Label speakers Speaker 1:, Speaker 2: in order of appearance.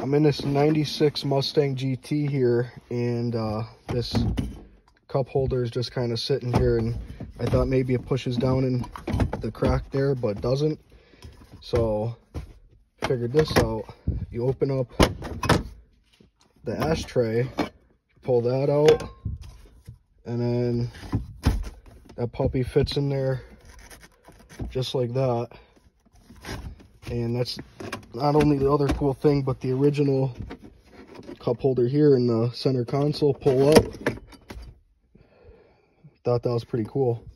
Speaker 1: I'm in this 96 Mustang GT here, and this cup holder is just kind of sitting here, and I thought maybe it pushes down in the crack there, but doesn't. So figured this out. You open up the ashtray, pull that out, and then that puppy fits in there just like that. And that's not only the other cool thing, but the original cup holder here in the center console pull up. Thought that was pretty cool.